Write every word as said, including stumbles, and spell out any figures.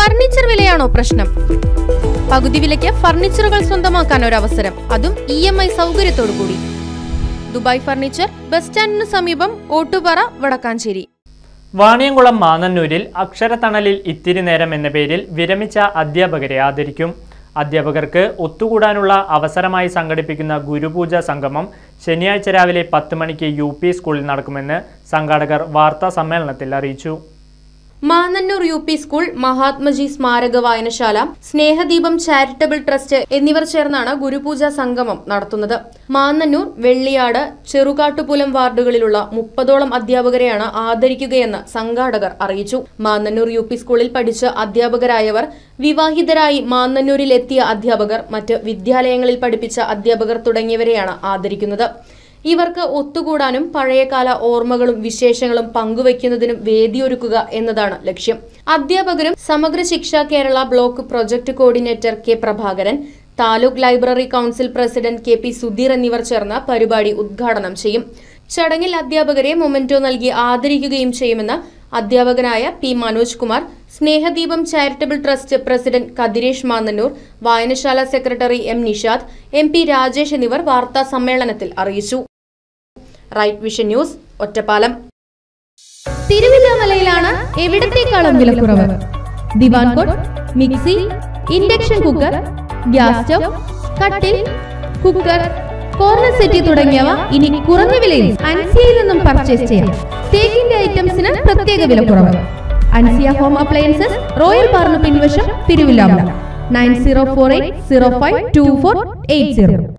Furniture വിലയാണോ പ്രശ്നം? പകുതി വിലയ്ക്ക് ഫർണിച്ചറുകൾ സ്വന്തമാക്കാൻ ഒരു അവസരം, അതും ഇ എം ഐ സൗകര്യത്തോടു കൂടി. ദുബായ് ഫർണിച്ചർ, ബസ് സ്റ്റാൻഡിന് സമീപം, ഓട്ടുപാറ, വടക്കാഞ്ചേരി. വാണിയംകുളം മാന്നന്നൂരിൽ അക്ഷരത്തണലിൽ ഇത്തിരി നേരം എന്ന പേരിൽ വിരമിച്ച അധ്യാപകരെ ആദരിക്കും. അധ്യാപകർക്ക് ഒത്തുകൂടാനുള്ള അവസരമായി സംഘടിപ്പിക്കുന്ന ഗുരുപൂജ സംഗമം ശനിയാഴ്ച രാവിലെ പത്ത് മണിക്ക് യു പി സ്കൂളിൽ നടക്കുമെന്ന് സംഘാടകർ വാർത്താ സമ്മേളനത്തിൽ അറിയിച്ചു. Mannanur U P school, Mahatmaji സ്മാരക വായനശാല, സ്നേഹദീപം ചാരിറ്റബിൾ ട്രസ്റ്റ് എന്നിവർ ചേർന്നാണ് ഗുരുപൂജ സംഗമം നടത്തുന്നത്. മാന്നന്നൂർ, വെള്ളിയാട്, ചെറുകാട്ടുപുലം വാർഡുകളിലുള്ള മുപ്പതോളം അധ്യാപകരെയാണ് ആദരിക്കുകയെന്ന് സംഘാടകർ അറിയിച്ചു. മാന്നന്നൂർ യു പി സ്കൂളിൽ പഠിച്ച അധ്യാപകരായവർ, വിവാഹിതരായി മാന്നന്നൂരിൽ എത്തിയ അധ്യാപകർ, മറ്റ് വിദ്യാലയങ്ങളിൽ പഠിപ്പിച്ച അധ്യാപകർ തുടങ്ങിയവരെയാണ് ആദരിക്കുന്നത്. ഇവർക്ക് ഒത്തുകൂടാനും പഴയകാല ഓർമ്മകളും വിശേഷങ്ങളും പങ്കുവയ്ക്കുന്നതിനും വേദിയൊരുക്കുക എന്നതാണ് ലക്ഷ്യം. അധ്യാപകരും Samagra Shiksha Kerala block project coordinator K Prabhakaran, taluk library council president K P Sudheer എന്നിവർ ചേർന്ന് പരിപാടി ഉദ്ഘാടനം ചെയ്യും. ചടങ്ങിൽ അധ്യാപകരെ മൊമെന്റോ നൽകി ആദരിക്കുകയും ചെയ്യുമെന്ന് അധ്യാപകനായ P Manoj Kumar, Snehadeepam charitable trust president Kathiresh Mannanur, വായനശാല secretary M Nishad, M P Rajesh എന്നിവർ വാർത്താ സമ്മേളനത്തിൽ അറിയിച്ചു. Right vision news, Ottapalam. തിരുവല്ലാമലയിലാണ് എവിടത്തേക്കാളും വിലക്കുറവ്. Divan cot, mixie, induction cooker, gas stove, കട്ടിൽ, കുക്കർ, കോർണർ സെറ്റി തുടങ്ങിയവ ഇനി കുറഞ്ഞ വിലയിൽ അൻസിയയിൽ നിന്നും പർച്ചേസ് ചെയ്യാം. തേക്കിന്റെ ഐറ്റംസിന് പ്രത്യേക വിലക്കുറവ്. അൻസിയ ഹോം അപ്ലയൻസസ്, റോയൽ പാർന്ന് പിൻവശം, Thiruvillwamala. Nine zero four eight zero five two four eight zero.